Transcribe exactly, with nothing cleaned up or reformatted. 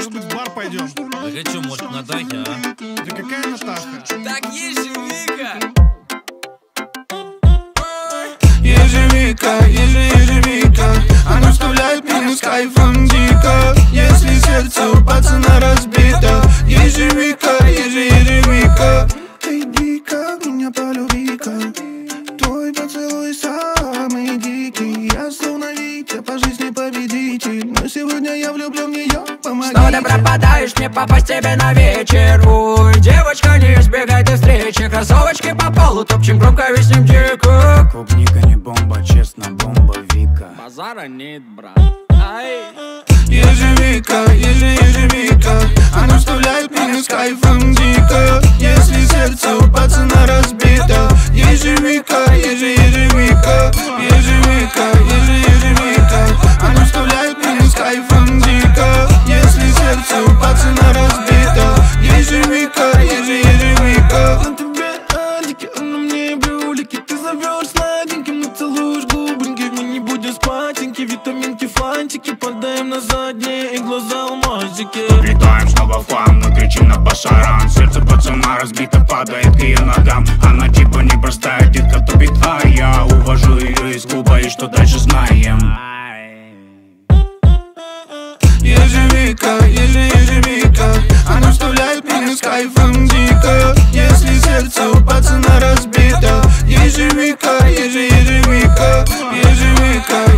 Может быть, в бар пойдем? Да хочу, может, к Натахе, а? Да какая Натаха? Так есть же Вика! Ежевика, еже, ежевика, она вставляет меня с кайфом дико. Если сердце у пацана разбито, ежевика, еже, ежевика. Эй, дика, меня полюби-ка, твой поцелуй самый дикий. Я словно Витя, по жизни победитель, но сегодня я влюблен в нее, помоги. Снова ты пропадаешь, мне попасть тебе на вечер. Ой, девочка, не избегай ты встречи. Кроссовочки по полу, топчем громко, виснем дико. Клубника не бомба, честно, бомба Вика. Базара нет, брат. Ай. Ежевика, еже, ежевика, она вставляет меня с кайфом дико. Если сердце у пацана разбито, ежевика, еже, ежевика, ежевика, еже, ежевика, она вставляет меня с кайфом дико. Если сердце у пацана разбито, ежевика, еже, ежевика. На тебе антики, а на мне брюлики. Ты зовешь сладеньким, нацелуешь губоньки. Мы не будем спатеньки, витаминки, фантики. Падаем на задние и глаза алмазики. Летаем снова в хлам, мы кричим на пасаран. Сердце пацана разбито, падает к ее ногам. Она типа непростая, детка тупит, а я увожу ее из клуба, и что дальше знаем. Ежевика, еже, ежевика, она вставляет меня с кайфом дико. Если сердце у пацана разбито, ежевика, еже, ежевика, ежевика.